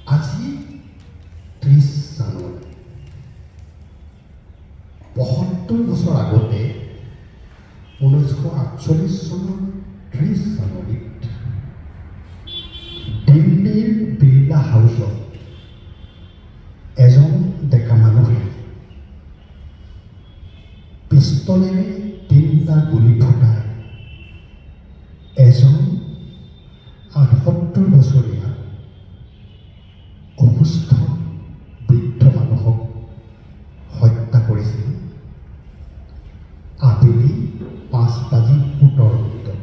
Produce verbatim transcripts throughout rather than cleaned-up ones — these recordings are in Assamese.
আজি ত্ৰিছ জানুৱাৰী পঁয়সত্তৰ বছৰ আগতে ঊনৈছশ আঠচল্লিছ চনৰ ত্ৰিছ জানুৱাৰীত দিল্লীৰ বিৰলা হাউচত এজন ডেকা মানুহে পিষ্টলেৰে তিনিটা গুলী ফুটাই এজন আঠসত্তৰ বছৰীয়া অসুস্থ বৃদ্ধ মানুহক হত্যা কৰিছিল আবেলি পাঁচ বাজি সোতৰ মিনিটত।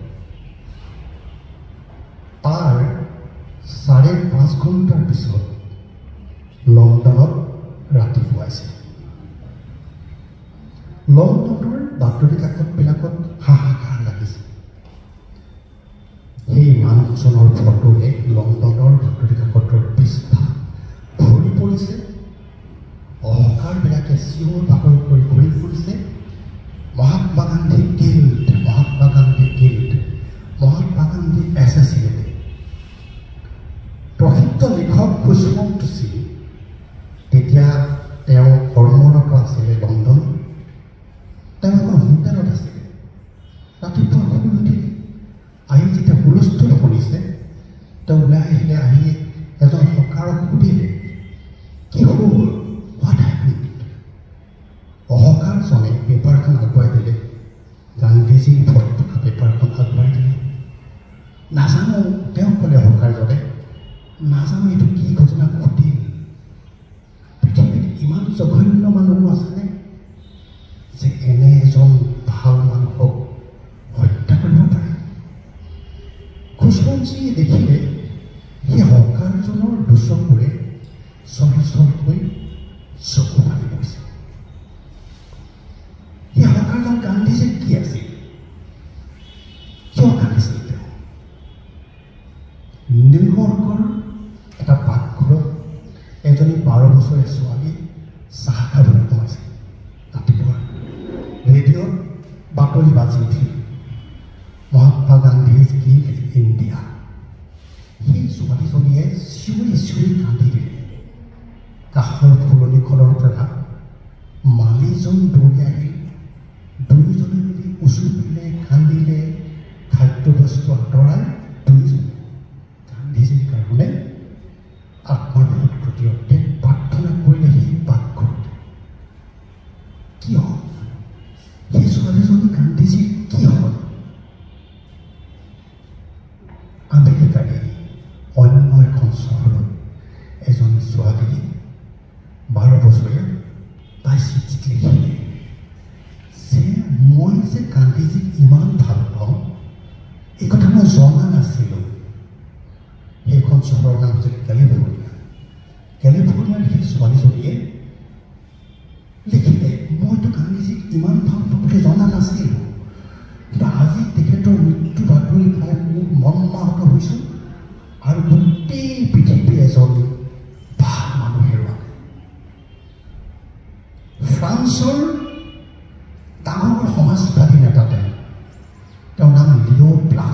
তাৰ চাৰে পাঁচ ঘণ্টাৰ পিছত লণ্ডনত ৰাতিপুৱাইছে। লণ্ডনৰ বাতৰি কাকতবিলাকত হাহাকাৰ লাগিছে। সেই মানুহজনৰ ফটোৰে লণ্ডনৰ বাতৰি কাকতৰ পৃষ্ঠা ভৰি পৰিছে। অহংকাৰবিলাকে চিঞৰ বাখৰ কৰি ঘূৰি ফুৰিছে। Mahatma Gandhi killed, Mahatma Gandhi killed, Mahatma Gandhi assassinated. প্ৰসিদ্ধ লিখক খুশবন্ত সিং তেতিয়া তেওঁ কৰ্মৰত আছিলে লণ্ডন। তেওঁ এখন হোটেলত আছিলে। ৰাতিপুৱা শুই উঠিলে, আহি যেতিয়া হুলস্থুল শুনিছে, তেওঁ ওলাই আহিলে। আহি এজন হকাৰক সুধিলে, কি হ'ল, হোৱাট হেপেণ্ড? অহকাৰজনে পেপাৰখন আগুৱাই দিলে। গান্ধীজীৰ ফটো থকা পেপাৰখন আগুৱাই দিলে। নাজানো, তেওঁ ক'লে অহকাৰজনে, নাজানো এইটো কি ঘটনা ঘটিল। পৃথিৱীত ইমান জঘন্য মানুহো আছেনে যে এনে এজন ভাল মানুহক হত্যা কৰিব পাৰে? খুশবন্ত সিঙে দেখিলে সেই হকাৰজনৰ দুচকুৰে চলচলকৈ চকু পানী পৰিছে। সেই হকাৰজন গান্ধীজীৰ কি আছিল? কিয় কান্দিছিল তেওঁ? নিউয়ৰ্কৰ এটা পাকঘৰত এজনী বাৰ বছৰীয়া ছোৱালী চাহ খাবলৈ সোমাইছিল। ৰাতিপুৱা ৰেডিঅ'ত বাতৰি বাজি উঠিল, Mahatma Gandhi's killed in India. সেই ছোৱালীজনীয়ে চিঞৰি চিঞৰি কান্দি দিলে। কাষৰ ফুলনিখনৰ পৰা মালিজন দৌৰি আহিল। দুয়োজনে মিলি উচুপিলে, কান্দিলে। খাদ্যবস্তু আঁতৰাই দুয়োজনে গান্ধীজীৰ কাৰণে আত্মাৰ সৎকৃতি অৰ্থে প্ৰাৰ্থনা কৰিলে সেই পাকঘৰতে। কিয়? সেই ছোৱালীজনী গান্ধীজীৰ কি হ'ল? আমেৰিকাৰে অন্য এখন চহৰত এজনী ছোৱালী বাৰ বছৰীয়া তাই চিঠিত লিখিলে যে মই যে গান্ধীজীক ইমান ভাল পাওঁ এই কথা মই জনা নাছিলোঁ। সেইখন চহৰৰ নাম হৈছে কেলিফৰ্ণিয়া। কেলিফৰ্ণিয়াৰ সেই ছোৱালীজনীয়ে লিখিলে, মইতো গান্ধীজীক ইমান ভাল পাওঁ বুলি জনা নাছিলোঁ, কিন্তু আজি তেখেতৰ মৃত্যু বাতৰি পাই মোৰ মৰ্মাহত হৈছোঁ আৰু গোটেই পৃথিৱী এজন ভাল মানুহ হেৰুৱালে। ফ্ৰান্সৰ ডাঙৰ সমাজবাদী নেতা তেওঁ, তেওঁৰ নাম লিঅ' ব্লাং।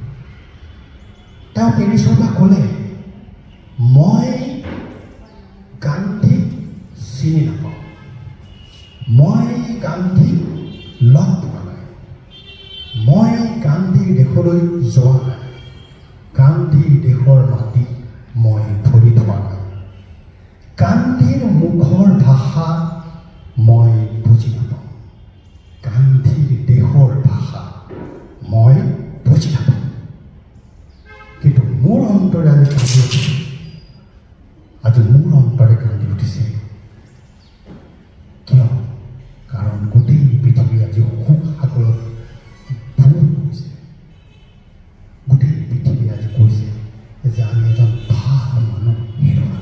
তেওঁ পেৰিছৰ পৰা ক'লে, মই গান্ধীক চিনি নাপাওঁ, মই গান্ধীক লগ পোৱা নাই, মই গান্ধীৰ দেশলৈ যোৱা নাই, গান্ধীৰ দেশৰ মাটিত মই ভৰি থোৱা নাই, গান্ধীৰ মুখৰ ভাষা মই বুজি নাপাওঁ, গান্ধীৰ দেশৰ ভাষা মই বুজি নাপাওঁ। কিন্তু মোৰ অন্তৰে আমি কান্দি উঠিছে। আজি মোৰ অন্তৰে কান্দি উঠিছে। কিয়? কাৰণ গোটেই পৃথিৱী আজি সুখ সাগৰত ভুল কৰিছে। গোটেই পৃথিৱী আজি কৈছে যে আমি এজন ভাল মানুহ হেৰুৱালো।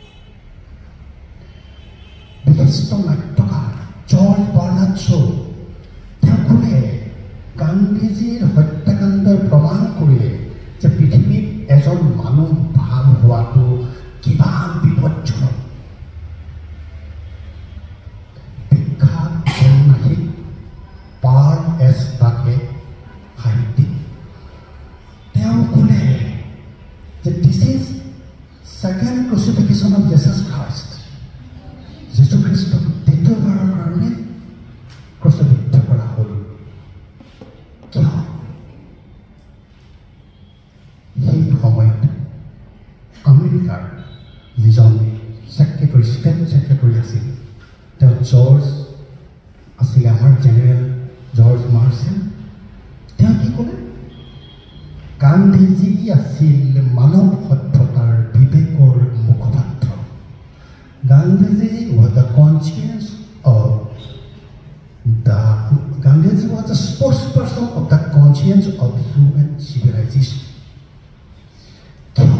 বিশিষ্ট নাট্যকাৰ জৰ্জ বাৰ্নাৰ্ড শ্ব' তেওঁ ক'লে, গান্ধীজীৰ হত্যাকাণ্ডই প্ৰমাণ কৰিলে যে পৃথিৱীত এজন মানুহ ভাল হোৱাটো কিমান বিপদজনক। বিখ্যাত ঔন্নাসিক পাৰ্ল এছ বাকে সাহিত্যিক তেওঁ ক'লে যে this is second crucifixion of Jesus Christ. যীশু খ্ৰীষ্টক দ্বিতীয়বাৰৰ কাৰণে ক্ৰুচিফিক্ত কৰা হ'ল। কিয়? সেই সময়ত আমেৰিকাৰ যিজন ছেক্ৰেটৰী ষ্টেট ছেক্ৰেটৰী আছিল, তেওঁ জৰ্জ আছিলে, আমাৰ জেনেৰেল জৰ্জ মাৰ্চেল। তেওঁ কি ক'লে? গান্ধীজী আছিল মানৱ সভ্যতাৰ বিবেকৰ মুখপাত্ৰ। Gandhiji was the conscience of the Gandhiji was the spokesperson of the conscience of human civilization. কিয়?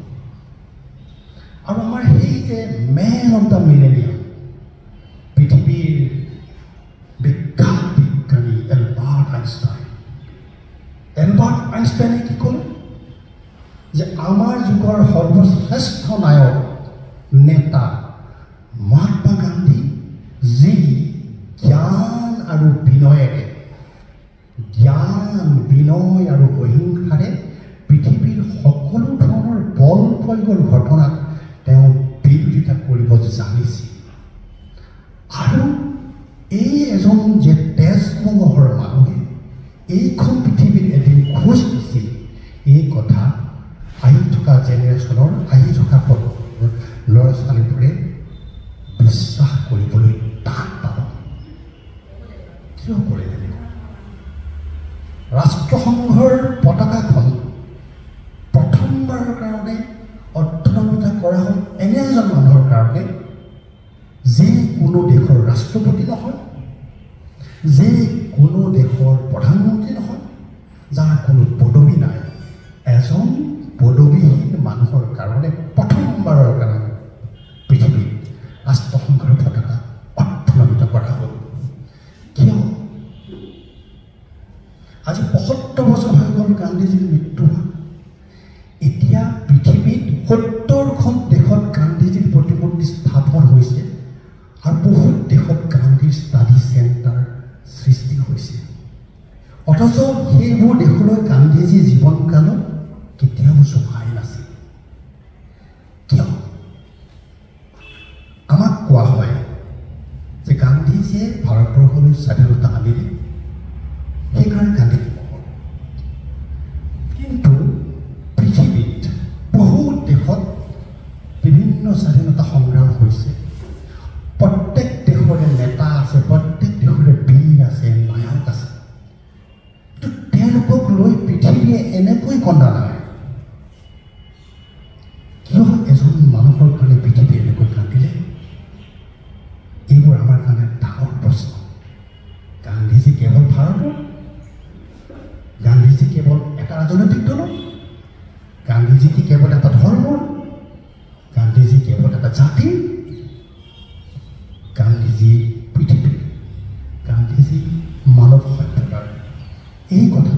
আৰু আমাৰ সেই যে মেন অফ দ্য মিলেনিয়াম, পৃথিৱীৰ বিখ্যাত বিজ্ঞানী এলবাৰ্ট আইনষ্টাইন, এলবাৰ্ট আইনষ্টাইনে কি ক'লে? যে আমাৰ যুগৰ সৰ্বশ্ৰেষ্ঠ নায়ক নেতা মহাত্মা গান্ধী, যি জ্ঞান আৰু বিনয়েৰে জ্ঞান বিনয় আৰু অহিংসাৰে পৃথিৱীৰ সকলো ধৰণৰ বল প্ৰয়োগৰ ঘটনাত তেওঁ বিৰোধিতা কৰিব জানিছিল। আৰু এই এজন যে তেজমঙহৰ মানুহে এইখন পৃথিৱীত এদিন খোজ দিছিল, এই কথা আহি থকা জেনেৰেশ্যনৰ আহি থকা ল'ৰা ছোৱালীবোৰে বিশ্বাস কৰিবলৈ টান পাব। কিয় কৰে তেনেকুৱা? ৰাষ্ট্ৰসংঘৰ পতাকাখন প্ৰথমবাৰৰ কাৰণে অৰ্থনমিতা কৰা হ'ল এনে এজন মানুহৰ কাৰণে, যে কোনো দেশৰ ৰাষ্ট্ৰপতি নহয়, যে কোনো দেশৰ প্ৰধানমন্ত্ৰী নহয়, যাৰ কোনো পদবী নাই, এজন পদবীহীন মানুহৰ কাৰণে প্ৰথমবাৰৰ কাৰণে পৃথিৱীত ৰাষ্ট্ৰসংঘৰ পতাকা অৰ্থনমিত কৰা হ'ল। কিয়? আজি পঁয়সত্তৰ বছৰ হৈ গ'ল গান্ধীজীৰ মৃত্যু হোৱা। এতিয়া পৃথিৱীত সত্তৰখন দেশত গান্ধীজীৰ প্ৰতিমূৰ্তি স্থাপন হৈছে আৰু বহুত দেশত গান্ধীৰ ষ্টাডি চেণ্টাৰ সৃষ্টি হৈছে। অথচ সেইবোৰ দেশলৈ গান্ধীজীৰ জীৱনকালত কেতিয়াও যোৱাই নাছিল। কিয়? আমাক কোৱা হয় যে গান্ধীজীয়ে ভাৰতবৰ্ষলৈ স্বাধীনতা আনিলে, সেইকাৰণে গান্ধীজী মহল। কিন্তু পৃথিৱীত বহুত দেশত বিভিন্ন স্বাধীনতা সংগ্ৰাম হৈছে। প্ৰত্যেক দেশৰে নেতা আছে, প্ৰত্যেক দেশৰে বীৰ আছে, নায়ক আছে। কিন্তু তেওঁলোকক লৈ পৃথিৱীয়ে এনেকৈ কন্দা নাই। কিয় এজন মানুহৰ কাৰণে পৃথিৱী এনেকৈ কান্দিলে? এইবোৰ আমাৰ কাৰণে ডাঙৰ প্ৰশ্ন। গান্ধীজী কেৱল ভাৰতৰ? গান্ধীজী কেৱল এটা ৰাজনৈতিক দলৰ? গান্ধীজী কি কেৱল এটা ধৰ্মৰ? গান্ধীজী কেৱল এটা জাতিৰ? গান্ধীজী পৃথিৱীৰ, গান্ধীজী মানৱ সভ্যতাৰ। এই কথা